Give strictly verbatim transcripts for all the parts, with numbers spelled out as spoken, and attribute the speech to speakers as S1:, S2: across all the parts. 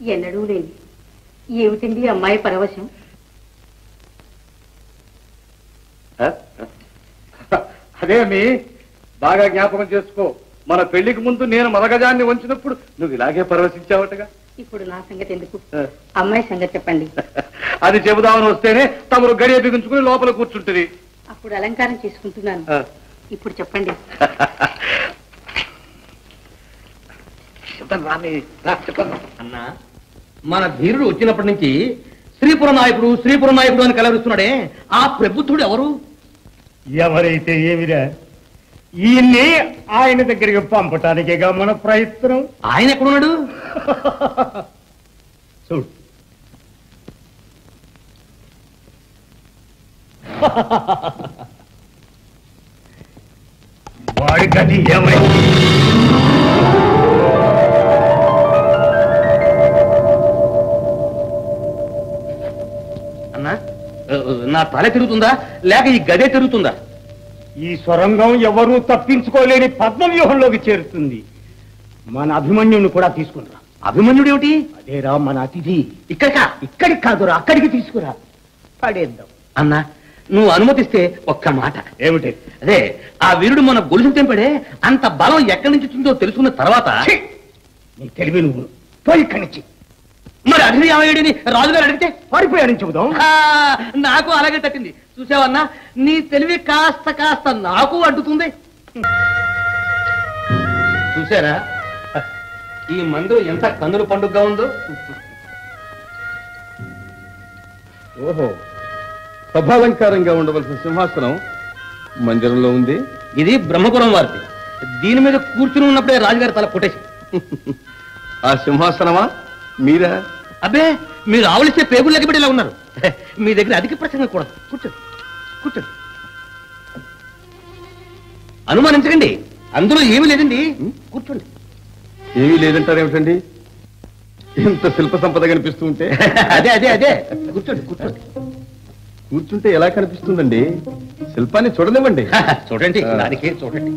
S1: ఎన్నడూ లేని ఏమిటండి అమ్మాయి పరవశం?
S2: అదే మీ బాగా జ్ఞాపకం చేసుకో, మన పెళ్లికి ముందు నేను మరగజాన్ని వంచినప్పుడు నువ్వు ఇలాగే పరవశించావటగా.
S1: ఇప్పుడు నా సంగతి ఎందుకు, అమ్మాయి సంగతి చెప్పండి.
S2: అది చెబుదామని వస్తేనే తమరు గడియ బిగించుకుని లోపల కూర్చుంటుంది.
S1: అప్పుడు అలంకారం చేసుకుంటున్నాను. ఇప్పుడు చెప్పండి.
S3: అన్నా, మన ధీరుడు వచ్చినప్పటి నుంచి శ్రీపుర నాయకుడు శ్రీపుర నాయకుడు అని కలవరిస్తున్నాడే, ఆ ప్రబుద్ధుడు ఎవరు?
S4: ఎవరైతే ఏమిరా, ఈయన్ని ఆయన దగ్గరికి పంపటానికేగా మన ప్రయత్నం.
S3: ఆయన ఎక్కడున్నాడు?
S4: చూడు, వాడికది ఏమైంది?
S3: అన్నా, నా తల తిరుగుతుందా లేక ఈ గదే తిరుగుతుందా?
S4: ఈ సొరంగం ఎవరూ తప్పించుకోలేని పద్మవ్యూహంలోకి చేరుతుంది. మన అభిమన్యుని కూడా తీసుకురా.
S3: అభిమన్యుడు ఏమిటి?
S4: అదేరా మన అతిథి. ఇక్కడికా? ఇక్కడికి కాదురా, అక్కడికి తీసుకురా, పడేద్దాం.
S3: అన్నా, నువ్వు అనుమతిస్తే ఒక్క మాట.
S4: ఏమిటి?
S3: అదే, ఆ వీరుడు మన గొలుసు తెంపాడే, అంత బలం ఎక్కడి నుంచి వచ్చిందో తెలుసుకున్న తర్వాత
S4: నీ తెలివి నువ్వు పోయి ఇక్కడి నుంచి.
S3: మరి అధిని ఏమయ్యాడని రాజుగారు అడిగితే
S4: పారిపోయాడని చెబుదాం.
S3: నాకు అలాగే తట్టింది. చూసావన్నా, నీ తెలివి కాస్త కాస్త నాకు అడ్డుతుంది. చూసారా ఈ మందు ఎంత కన్నుల పండుగగా ఉందో.
S2: ఓహో, సభాలంకారంగా ఉండవలసిన సింహాసనం మందిరంలో ఉంది.
S3: ఇది బ్రహ్మపురం వారిది. దీని మీద కూర్చుని ఉన్నప్పుడే రాజుగారి తల కొట్టేసి.
S2: ఆ సింహాసనమా మీరా?
S3: అబ్బే, మీరు ఆవలిస్తే పేగులు లెక్కబెట్టి ఇలా ఉన్నారు. మీ దగ్గర అధిక ప్రసంగం కూడదు. కూర్చోండి కూర్చోండి, అనుమానించకండి, అందులో ఏమీ లేదండి. కూర్చోండి.
S2: ఏమీ లేదంటారేమిటండి? ఎంత శిల్ప సంపద కనిపిస్తూ ఉంటే.
S3: అదే అదే అదే కూర్చోండి కూర్చోండి.
S2: కూర్చుంటే ఎలా కనిపిస్తుందండి? శిల్పాన్ని చూడనివ్వండి.
S3: చూడండి, దానికే చూడండి.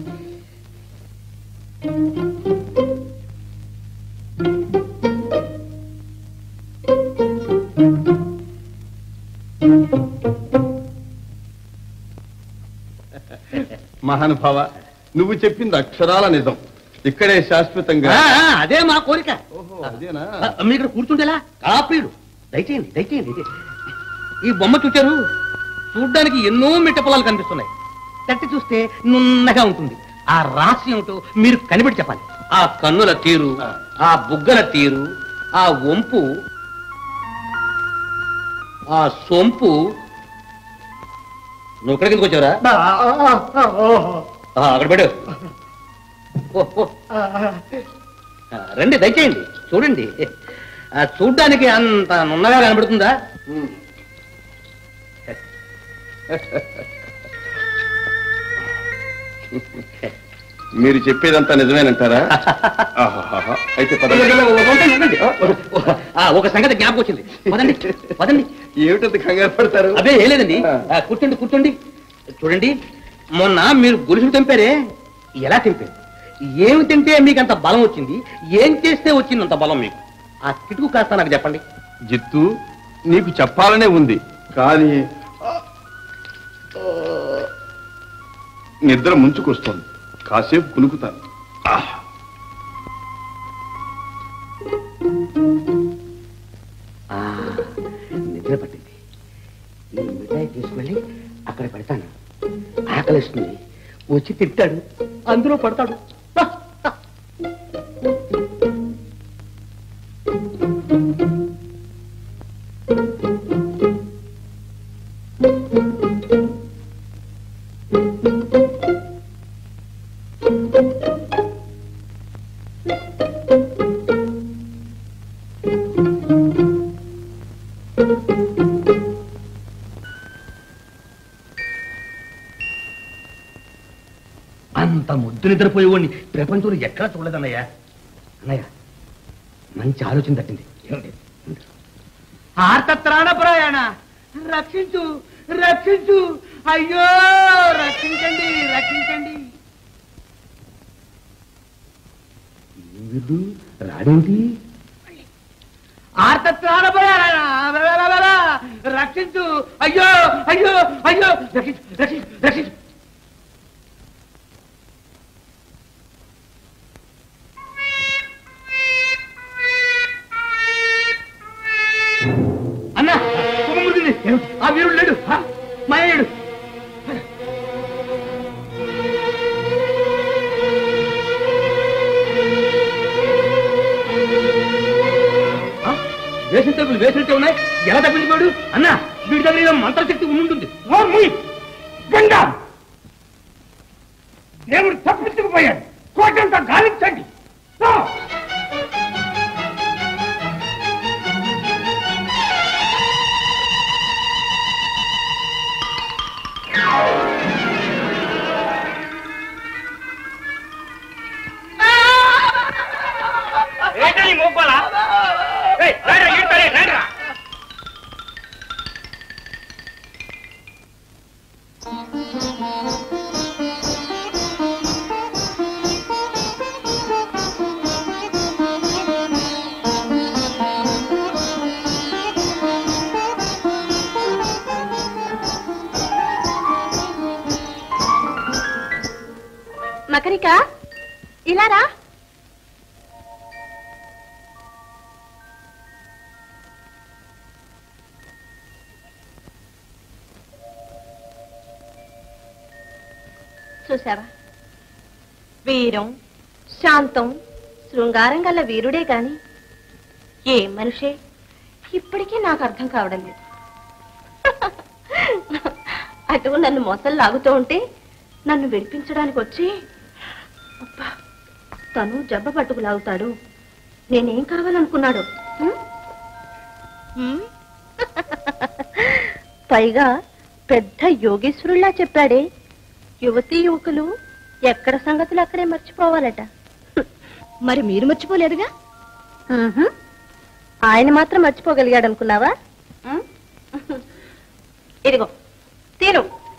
S2: మహానుభావ, నువ్వు చెప్పింది అక్షరాల నిజం. ఇక్కడే శాశ్వతంగా.
S3: అదే మా కోరిక.
S2: ఓహో, అదేనా?
S3: మీ ఇక్కడ కూర్చుంటేలా కాపీడు. దయచేయండి దయచేయండి. ఈ బొమ్మ చూచారు, చూడ్డానికి ఎన్నో మిట్ట పొలాలు కనిపిస్తున్నాయి. తట్టి చూస్తే నున్నగా ఉంటుంది. ఆ రహస్యం ఏమిటో మీరు కనిపెట్టి చెప్పాలి. ఆ కన్నుల తీరు, ఆ బుగ్గల తీరు, ఆ వంపు, ఆ సొంపు. నువ్వు ఎక్కడికి ఎందుకు వచ్చావురా? అక్కడ పెట్టు. రండి, దయచేయండి, చూడండి. చూడ్డానికి అంత నున్నగా కనబడుతుందా?
S2: మీరు చెప్పేదంతా నిజమేనంటారా? అయితే
S3: ఒక సంగతి జ్ఞాపకం వచ్చింది. పదండి పదండి.
S2: ఏమిటంత కంగారు పడతారు?
S3: అదే ఏ లేదండి, కూర్చోండి కూర్చోండి. చూడండి, మొన్న మీరు గొలుసులు తెంపారే, ఎలా తెంపారు? ఏమి తింటే మీకు అంత బలం వచ్చింది? ఏం చేస్తే వచ్చింది అంత బలం మీకు? ఆ కిటుకు కాస్త నాకు చెప్పండి.
S2: జిత్తు, నీకు చెప్పాలనే ఉంది, కానీ నిద్ర ముంచుకొస్తోంది. కాసేపు కునుకుతాను.
S3: నిద్ర పట్టింది. ఈ మిఠాయి తీసుకెళ్ళి అక్కడ పెడతాను. ఆకలిస్తుంది, వచ్చి తింటాడు, అందులో పడతాడు. అంత ముద్దు నిద్రపోయేవాడిని ప్రపంచంలో ఎక్కడా చూడలేదన్నయ్య. అన్నయ్య, మంచి ఆలోచన తట్టింది. ఆర్తత్రాణ ప్రయాణ, రక్షించు రక్షించు, అయ్యో రక్షించండి రక్షించండి. వీడు రాడేంటి? రక్షించు, అయ్యో అయ్యో అయ్యో, రక్షించు రక్షించు రక్షించు. అన్నా శుభమూర్తిని, ఆ వీరుడు లేడు, మాయడు. వేసిన తప్పులు వేసినట్టే ఉన్నాయి, ఎలా తప్పించుకోడు? అన్నా వీడి దగ్గర మంత్రశక్తి ఉండుంటుంది.
S4: దేవుడు తప్పించుకుపోయాడు, కోటంతా గాలించండి.
S1: మకరిక, ఇలా రా. చూసావా, వీరం శాంతం శృంగారం గల వీరుడే గాని ఏ మనిషే ఇప్పటికీ నాకు అర్థం కావడం లేదు. అటు నన్ను మొసలు లాగుతూ ఉంటే నన్ను విడిపించడానికి వచ్చి అబ్బా తను జబ్బ పట్టుకు లాగుతాడు. నేనేం కావాలనుకున్నాడు? పైగా పెద్ద యోగేశ్వరుల్లా చెప్పాడే, యువతీ యువకులు ఎక్కడ సంగతులు అక్కడే మర్చిపోవాలట. మరి మీరు మర్చిపోలేదుగా? ఆయన మాత్రం మర్చిపోగలిగాడు అనుకున్నావా? ఇదిగో తీరు.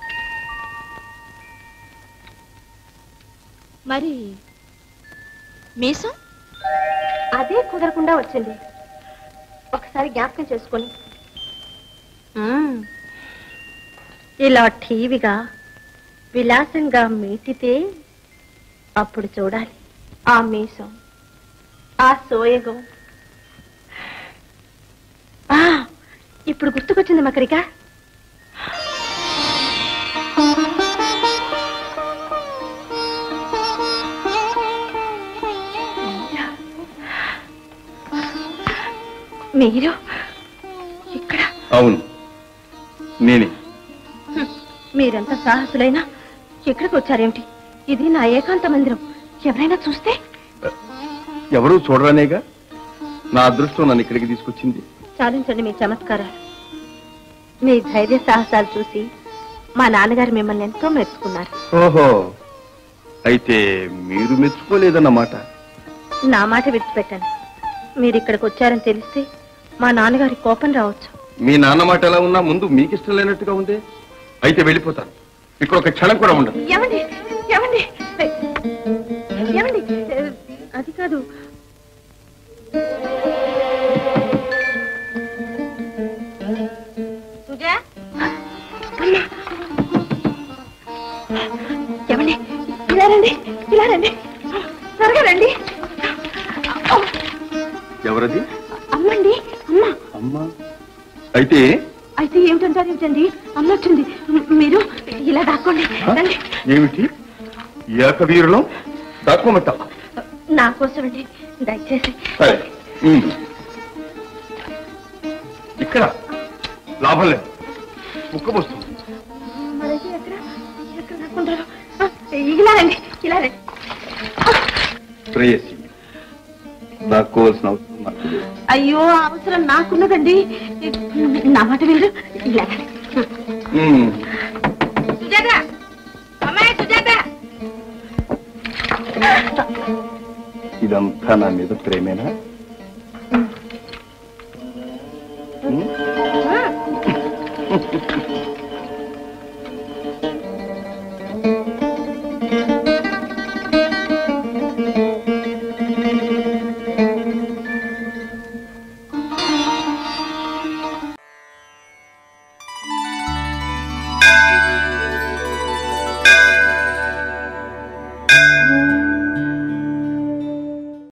S1: మరి మీసం అదే కుదరకుండా వచ్చింది. ఒకసారి జ్ఞాపకం చేసుకొని ఇలా టీవీగా విలాసంగా మీటితే అప్పుడు చూడాలి ఆ మీసం, ఆ సోయగం. ఇప్పుడు గుర్తుకొచ్చింది మకరిక. మీరు ఇక్కడ?
S2: అవును, నేనే.
S1: మీరెంత సాహసులైనా ఇక్కడికి వచ్చారేమిటి? ఇది నా ఏకాంత మందిరం. ఎవరైనా చూస్తే?
S2: ఎవరూ చూడరానేగా, నా అదృష్టం నన్ను ఇక్కడికి తీసుకొచ్చింది.
S1: చాలించండి మీ చమత్కారాలు. మీ ధైర్య సాహసాలు చూసి మా నాన్నగారు మిమ్మల్ని ఎంతో మెచ్చుకున్నారు.
S2: ఓహో, అయితే మీరు మెచ్చుకోలేదన్నమాట.
S1: నా మాట విడిచిపెట్టండి. మీరు ఇక్కడికి వచ్చారని తెలిస్తే మా నాన్నగారి కోపం రావచ్చు.
S2: మీ నాన్న మాట ఎలా ఉన్నా ముందు మీకు ఇష్టం లేనట్టుగా ఉంది. అయితే వెళ్ళిపోతాను, ఇక్కడ ఒక క్షణం కూడా ఉండదు.
S1: ఏమండి ఏమండి ఏమండి, అది కాదు. ఏమండి, ఇలా రండి, ఇలా రండి, త్వరగా రండి.
S2: ఎవరది?
S1: అమ్మండి, అమ్మ.
S2: అమ్మా? అయితే
S1: అయితే ఏమిటంటారు? ఏమిటండి, అమ్మ వచ్చింది. మీరు ఇలా దాక్కోండి.
S2: ఏమిటి ఏకవీరులో దాక్కోమంటావా?
S1: నా కోసమండి, దయచేసి.
S2: సరే, ఇక్కడ లాభం లేదు, ఉక్కబోస్తుంది.
S1: మరైతే ఎక్కడ ఎక్కడ దాక్కుంటారు? ఇలా రండి, ఇలా రండి.
S2: ప్రేయసి, దాక్కోవాల్సిన అవసరం నాకు లేదు.
S1: అయ్యో, అవసరం నాకున్నదండి. నా మాట వినరు. ఇలా సుజాత, అమ్మాయి సుజాత.
S2: ఇదంతా నా మీద ప్రేమేనా?